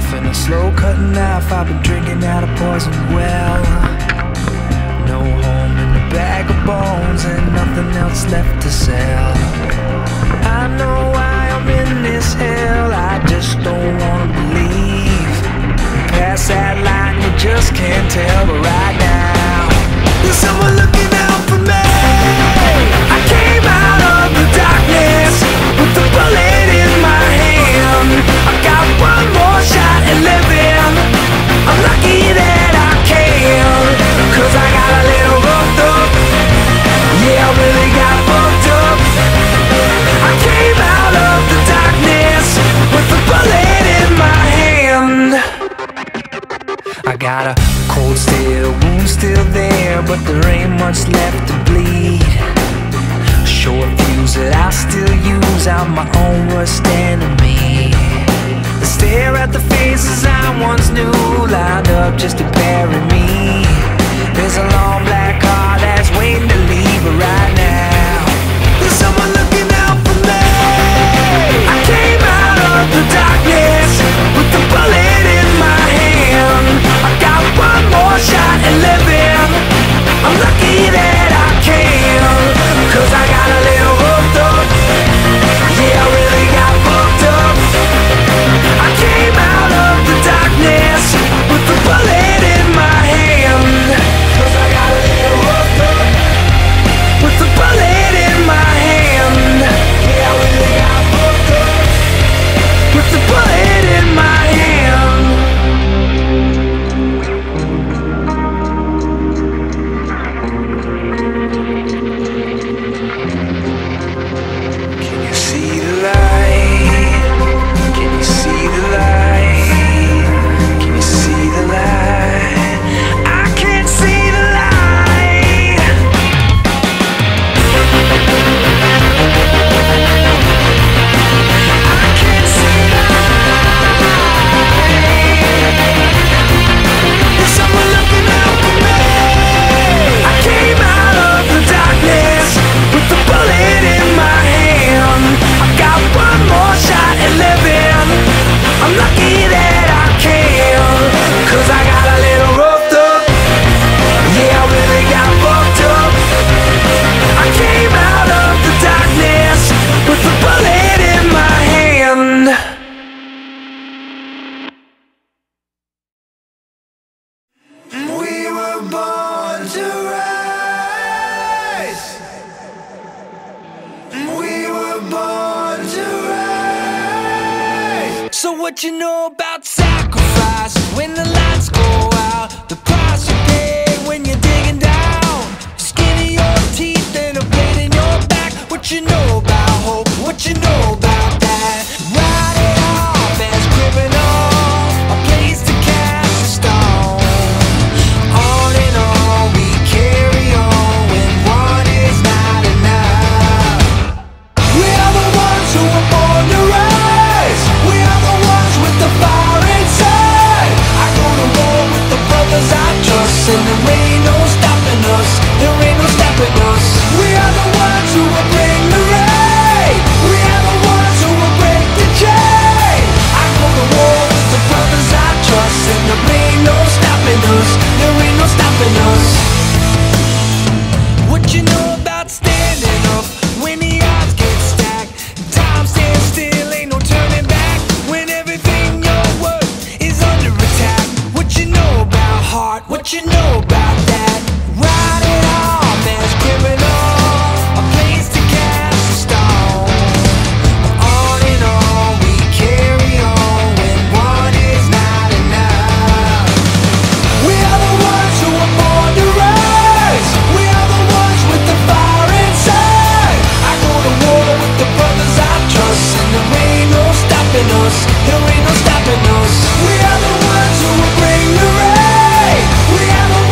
life and a slow cutting knife. I've been drinking out of poison well. No home in a bag of bones and nothing else left to sell. I know why I'm in this hell, I just don't wanna believe. Past that line you just can't tell, but right now there's someone looking out for me. I came out of the darkness with the bullet in my hand. I got one more shot at living. I'm lucky that I can, 'cause I got a little roughed up. Yeah, I really got fucked up. I came out of the darkness with the bullet in my hand. I got a cold steel wound still there, but there ain't much left to bleed. Short fuse that I still use, I'm my own worst enemy. I stare at the faces I once knew, lined up just to bury me. There's a long black car that's waiting to leave, but right now there's someone looking out for me. I came out of the darkness with the bullet in my hand. I got one more shot at living. I'm lucky that I can, 'cause I got a little hooked up. Yeah, I really got fucked up. I came out of the darkness with the bullet in my hand, 'cause I got a little hooked up with the bullet in my hand. Yeah, I really got fucked up with the bullet in my hand. Can you see the light? Can you see the light? Can you see the light? I can't see the light. I can't see the light. There's someone looking out for me. I came out of the darkness with the bullet in my hand. I got one more shot at living. I'm lucky that I can, 'cause I got a little roughed up. Yeah, I really got fucked up. I came out of the darkness with the bullet in my hand. We were born to rise. We were born to rise. So what you know about sacrifice when the lights go out? The price you pay when you're digging down. Skin in your teeth and a blade in your back. What you know about hope? What you know about that? Write it off as criminal, a place to cast a stone. On and on we carry on when one is not enough. We are the ones who were born to rise. We are the ones with the fire inside. I go to war with the brothers I trust, and there ain't no stopping us. There ain't no stopping us. We are the ones who will bring the rain. We are the ones who will break the chain. I go to war with the brothers I trust, and there ain't no stopping us. There ain't no stopping us. What you know about standing up when the odds get stacked? Time stands still, ain't no turning back. When everything you're worth is under attack. What you know about heart? What you know about that? Write it off as criminal, a place to cast a stone. On and on we carry on when one is not enough. We are the ones who were born to rise. We are the ones with the fire inside. I go to war with the brothers I trust, and there ain't no stopping us. There ain't no stopping us. We are the ones who will bring the rain. We are the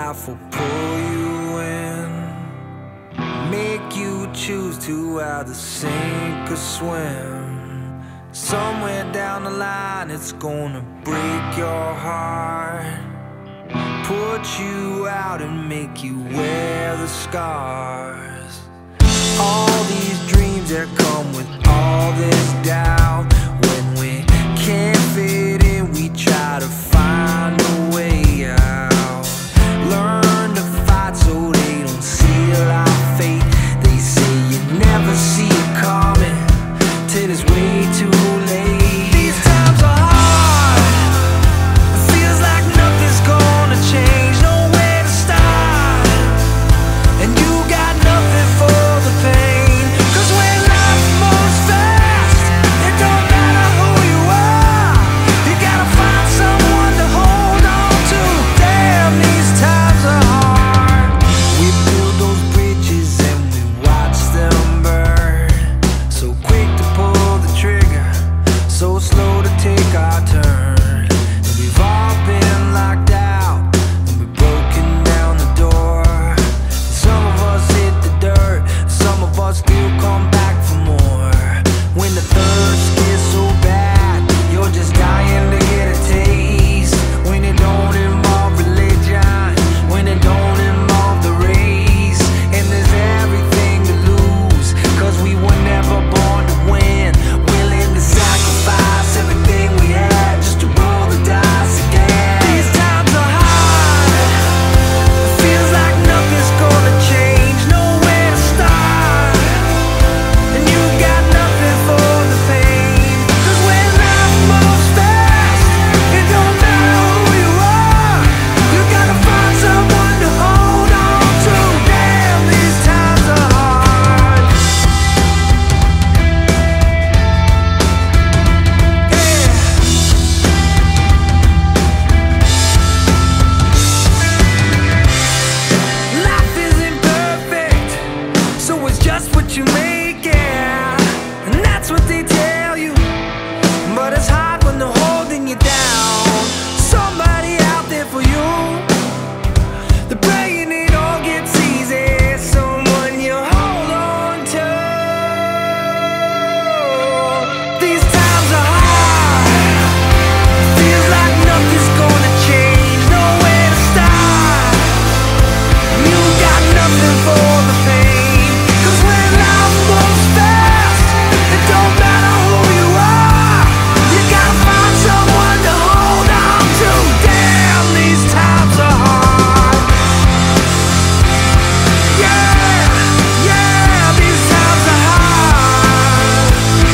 life will pull you in, make you choose to either sink or swim. Somewhere down the line it's gonna break your heart, put you out and make you wear the scars. All these dreams that come with all this doubt, when we can't fit in we try to find a way out. Learn to fight so they don't seal our fate. They say you never see it coming till it's way too late. These times are hard, it feels like nothing's gonna change, nowhere to start, and you got nothing for the pain. Cause when life moves fast, it don't matter who you are, you gotta find someone to hold on to. Damn, these times are hard. We build those bridges and we watch them burn, so quick to pull the trigger, so slow to take our turn. And we've all been locked out and we've broken down the door. Some of us hit the dirt, some of us still come back for more. When the thirst gets so bad, you're just dying to get a taste. When it don't involve religion, when it don't involve the race, and there's everything to lose, cause we were never born to win. Willing to sacrifice everything we had just to roll the dice again. These times are hard, it feels like nothing's gonna change, nowhere to start, and you got nothing for the pain. Cause when life moves fast, it don't matter who you are, you gotta find someone to hold on to. Damn, these times are hard. Life isn't perfect, so it's just what you make it, and that's what they tell you. But it's hard when they're holding you down. Somebody out there for you, they're praying it all gets easy, someone you hold on to. These times are hard, feels like nothing's gonna change, nowhere to start, you got nothing for the pain. Cause when life moves fast, it don't matter who you are, you gotta find someone to hold on to. Damn, these times are hard. Yeah, yeah, these times are hard.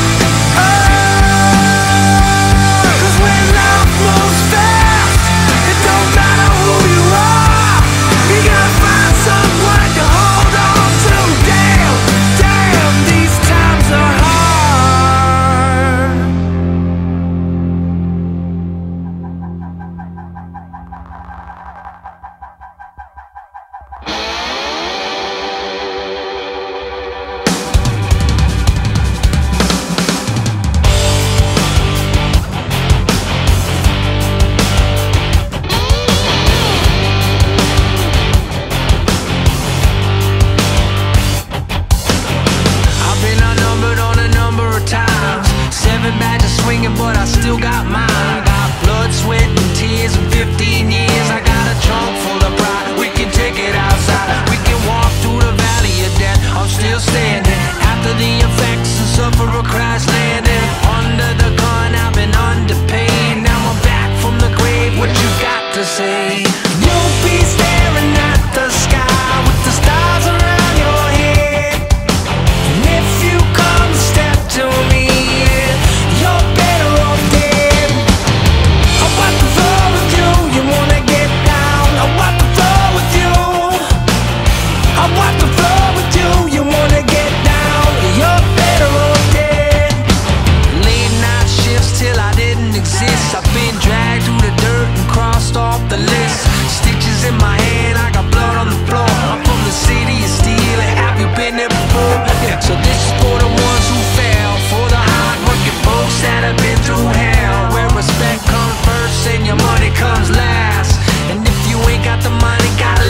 Cause when life moves fast, it don't matter who you are, you gotta find someone to hold on to. Damn, damn, these times are hard. I've been outnumbered on a number of times, 7 badges swinging but I still got mine. I got blood, sweat and tears in 15 years. I got a trunk full of pride, we can take it outside, we can walk through the valley of death, I'm still standing. After the effects and suffer a crash landing, under the gun I've been under pain. Now I'm back from the grave, what you got to say? You'll be staring at the sky with the stars around your head, and if you come step to me, you're better off dead. I wipe the floor with you, you wanna get down. I wipe the floor with you, I wipe the floor with you, you wanna get down. You're better off dead. Late night shifts till I didn't exist, I've been dragged through the dirt and crossed off the list. Stitches in my hand, I got blood on the floor. I'm from the city of steel, have you been there before? Yeah, so this is for the ones who fell, for the hard-working folks that have been through hell, where respect comes first and your money comes last. And if you ain't got the money, gotta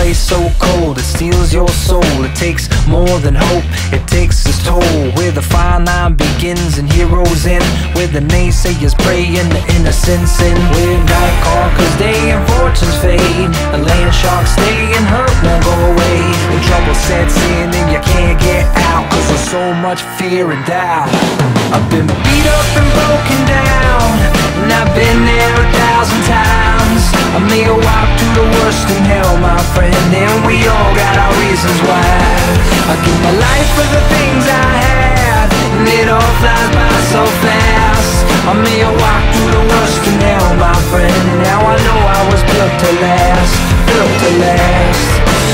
place so cold, it steals your soul. It takes more than hope, it takes its toll. Where the fine line begins and heroes end, where the naysayers pray and the innocents sin. Where night conquers day and fortunes fade, and land sharks stay and hurt won't go away. When trouble sets in and you can't get out, cause there's so much fear and doubt. I've been beat up and broken down, and I've been there 1,000 times. I may have walked through the worst in hell, my friend, and we all got our reasons why. I give my life for the things I had, and it all flies by so fast. I may have walked through the worst in hell, my friend, and now I know I was built to last, built to last.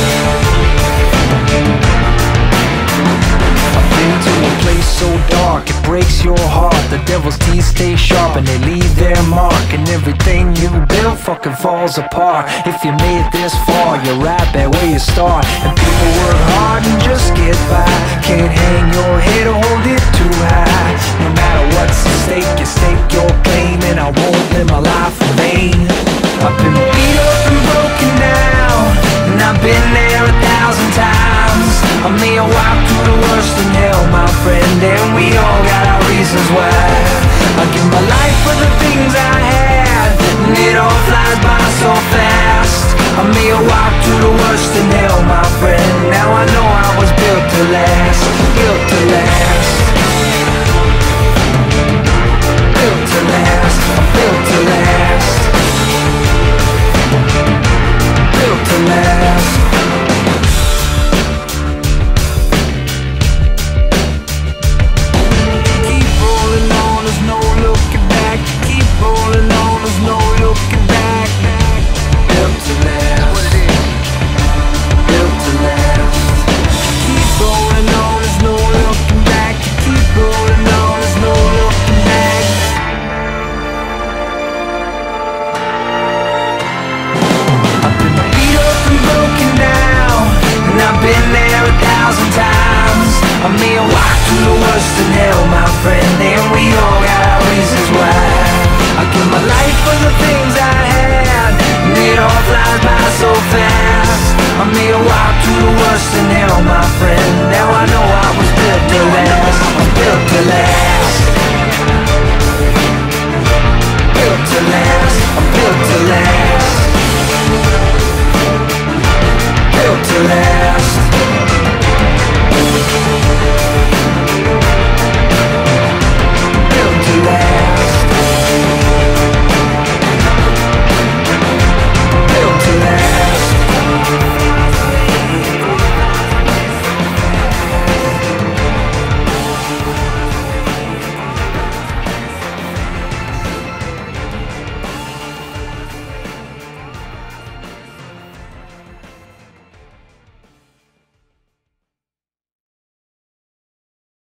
I've been to a place so dark, it breaks your heart. The devil's teeth stay sharp and they leave their mark, and everything you build fucking falls apart. If you made it this far, you're right back where you start. And people work hard and just get by, can't hang your head or hold it too high. No matter what's at stake, you stake your claim, and I won't live my life in vain. I've been beat up and broken down, and I've been there 1,000 times. I may have walked through the worst in hell, my friend, and we all got our reasons why. I give my life for the things I had, and it all flies by so fast. I may have walked through the worst in hell, my friend, now I know I was built to last, built to last. Built to last, I'm built to last. Built to last. I may have walked through the worst in hell, my friend, and we all got our reasons why. I give my life for the things I had, and it all flies by so fast. I may have walked through the worst in hell, my friend, now I know I was built to last.